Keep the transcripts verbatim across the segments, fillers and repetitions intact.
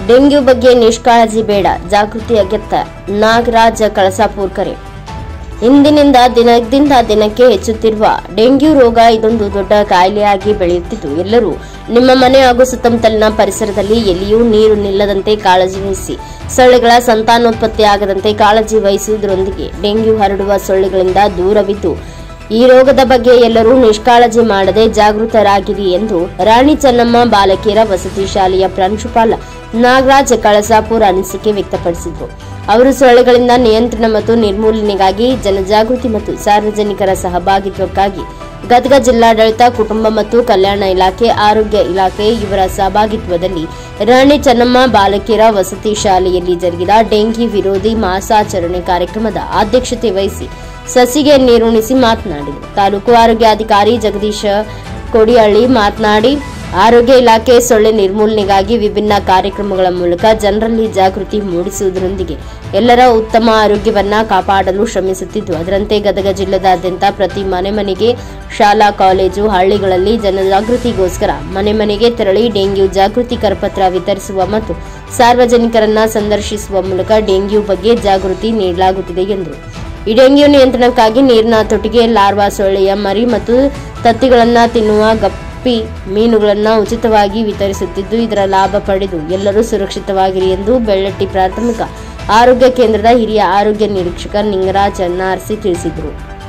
Dengue ಬಗ್ಗೆ ನಿಷ್ಕಾಳಜಿ ಬೇಡ, ಜಾಗೃತಿ ಅಗತ್ಯ. ನಾಗರಾಜ ಕಳಸಾಪುರ ಕರೆ. ಇಂದಿನಿಂದ ದಿನದಿಂದ ದಿನಕ್ಕೆ ಹೆಚ್ಚುತ್ತಿರುವ ಡೆಂಗ್ಯೂ ರೋಗ ಇದೊಂದು ದೊಡ್ಡ ಕಾಯಿಲೆಯಾಗಿ ಬೆಳೆಯುತ್ತಿದ್ದು, ಎಲ್ಲರೂ ನಿಮ್ಮ ಮನೆ ಹಾಗೂ ಸುತ್ತಮುತ್ತಲಿನ ಪರಿಸರದಲ್ಲಿ ಎಲ್ಲಿಯೂ ನೀರು ನಿಲ್ಲದಂತೆ ಕಾಳಜಿ ವಹಿಸಿ, ಸೊಳ್ಳೆಗಳ ಸಂತಾನೋತ್ಪತ್ತಿಯಾಗದಂತೆ ಕಾಳಜಿ ವಹಿಸುವುದರೊಂದಿಗೆ ಡೆಂಗ್ಯೂ ಹರಡುವ ಸೊಳ್ಳೆಗಳಿಂದ ದೂರವಿದ್ದು ಈ ರೋಗದ ಬಗ್ಗೆ ಎಲ್ಲರೂ ನಿಷ್ಕಾಳಜಿ ಮಾಡದೆ ಜಾಗೃತರಾಗಿರಿ ಎಂದು ರಾಣಿ ಚೆನ್ನಮ್ಮ ಬಾಲಕಿಯರ ವಸತಿ ಶಾಲೆಯ ಪ್ರಾಂಶುಪಾಲ ನಾಗರಾಜ್ ಕಳಸಾಪುರ ಅನಿಸಿಕೆ ವ್ಯಕ್ತಪಡಿಸಿದರು. ಅವರು ಸೊಳ್ಳೆಗಳಿಂದ ನಿಯಂತ್ರಣ ಮತ್ತು ನಿರ್ಮೂಲನೆಗಾಗಿ ಜನಜಾಗೃತಿ ಮತ್ತು ಸಾರ್ವಜನಿಕರ ಸಹಭಾಗಿತ್ವಕ್ಕಾಗಿ ಗದಗ ಜಿಲ್ಲಾಡಳಿತ, ಕುಟುಂಬ ಮತ್ತು ಕಲ್ಯಾಣ ಇಲಾಖೆ, ಆರೋಗ್ಯ ಇಲಾಖೆ ಇವರ ಸಹಭಾಗಿತ್ವದಲ್ಲಿ ರಾಣಿ ಚೆನ್ನಮ್ಮ ಬಾಲಕಿಯರ ವಸತಿ ಶಾಲೆಯಲ್ಲಿ ಜರುಗಿದ ಡೆಂಗಿ ವಿರೋಧಿ ಮಾಸಾಚರಣೆ ಕಾರ್ಯಕ್ರಮದ ಅಧ್ಯಕ್ಷತೆ ವಹಿಸಿ ಸಸಿಗೆ ನೀರುಣಿಸಿ ಮಾತನಾಡಿದರು. ತಾಲೂಕು ಆರೋಗ್ಯಾಧಿಕಾರಿ ಜಗದೀಶ ಕೋಡಿಹಳ್ಳಿ ಮಾತನಾಡಿ, ಆರೋಗ್ಯ ಇಲಾಖೆ ಸೊಳ್ಳೆ ನಿರ್ಮೂಲನೆಗಾಗಿ ವಿಭಿನ್ನ ಕಾರ್ಯಕ್ರಮಗಳ ಮೂಲಕ ಜನರಲ್ಲಿ ಜಾಗೃತಿ ಮೂಡಿಸುವುದರೊಂದಿಗೆ ಎಲ್ಲರ ಉತ್ತಮ ಆರೋಗ್ಯವನ್ನ ಕಾಪಾಡಲು ಶ್ರಮಿಸುತ್ತಿದ್ದು, ಅದರಂತೆ ಗದಗ ಜಿಲ್ಲೆಯಾದ್ಯಂತ ಪ್ರತಿ ಮನೆ ಮನೆಗೆ, ಶಾಲಾ ಕಾಲೇಜು, ಹಳ್ಳಿಗಳಲ್ಲಿ ಜನಜಾಗೃತಿಗೋಸ್ಕರ ಮನೆ ಮನೆಗೆ ತೆರಳಿ ಡೆಂಗ್ಯೂ ಜಾಗೃತಿ ಕರಪತ್ರ ವಿತರಿಸುವ ಮತ್ತು ಸಾರ್ವಜನಿಕರನ್ನ ಸಂದರ್ಶಿಸುವ ಮೂಲಕ ಡೆಂಗ್ಯೂ ಬಗ್ಗೆ ಜಾಗೃತಿ ನೀಡಲಾಗುತ್ತಿದೆ ಎಂದರು. ಈ ಡೆಂಗ್ಯೂ ನಿಯಂತ್ರಣಕ್ಕಾಗಿ ನೀರಿನ ತೊಟ್ಟಿಗೆ ಲಾರ್ವಾ ಸೊಳ್ಳೆಯ ಮರಿ ಮತ್ತು ತತ್ತಿಗಳನ್ನು ತಿನ್ನುವ ಗಪ್ಪಿ ಮೀನುಗಳನ್ನು ಉಚಿತವಾಗಿ ವಿತರಿಸುತ್ತಿದ್ದು, ಇದರ ಲಾಭ ಪಡೆದು ಎಲ್ಲರೂ ಸುರಕ್ಷಿತವಾಗಿರಿ ಎಂದು ಬೆಳ್ಳಟ್ಟಿ ಪ್ರಾಥಮಿಕ ಆರೋಗ್ಯ ಕೇಂದ್ರದ ಹಿರಿಯ ಆರೋಗ್ಯ ನಿರೀಕ್ಷಕ ನಿಂಗರಾಜ್ ನಾರ್ಸಿ ತಿಳಿಸಿದರು.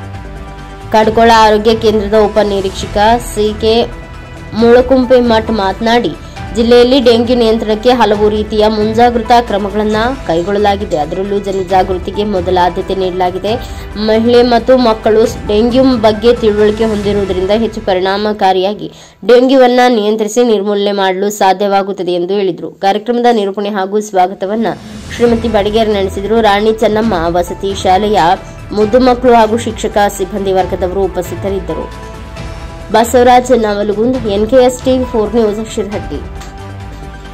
ಕಡ್ಕೊಳ ಆರೋಗ್ಯ ಕೇಂದ್ರದ ಉಪ ನಿರೀಕ್ಷಕ ಸಿಕೆ ಮುಳಕುಂಪೆ ಮಠ್ ಮಾತನಾಡಿ, ಜಿಲ್ಲೆಯಲ್ಲಿ ಡೆಂಗ್ಯೂ ನಿಯಂತ್ರಣಕ್ಕೆ ಹಲವು ರೀತಿಯ ಮುಂಜಾಗೃತಾ ಕ್ರಮಗಳನ್ನು ಕೈಗೊಳ್ಳಲಾಗಿದೆ. ಅದರಲ್ಲೂ ಜನಜಾಗೃತಿಗೆ ಮೊದಲ ಆದ್ಯತೆ ನೀಡಲಾಗಿದೆ. ಮಹಿಳೆ ಮತ್ತು ಮಕ್ಕಳು ಡೆಂಗ್ಯೂ ಬಗ್ಗೆ ತಿಳುವಳಿಕೆ ಹೊಂದಿರುವುದರಿಂದ ಹೆಚ್ಚು ಪರಿಣಾಮಕಾರಿಯಾಗಿ ಡೆಂಗ್ಯೂವನ್ನು ನಿಯಂತ್ರಿಸಿ ನಿರ್ಮೂಲನೆ ಮಾಡಲು ಸಾಧ್ಯವಾಗುತ್ತದೆ ಎಂದು ಹೇಳಿದರು. ಕಾರ್ಯಕ್ರಮದ ನಿರೂಪಣೆ ಹಾಗೂ ಸ್ವಾಗತವನ್ನ ಶ್ರೀಮತಿ ಬಡಿಗೇರ್ ನಡೆಸಿದರು. ರಾಣಿ ಚೆನ್ನಮ್ಮ ವಸತಿ ಶಾಲೆಯ ಮುದ್ದು ಮಕ್ಕಳು ಹಾಗೂ ಶಿಕ್ಷಕ ಸಿಬ್ಬಂದಿ ವರ್ಗದವರು ಉಪಸ್ಥಿತರಿದ್ದರು. Basavaraj Navalgund, NKS TV four news, Shirahatti.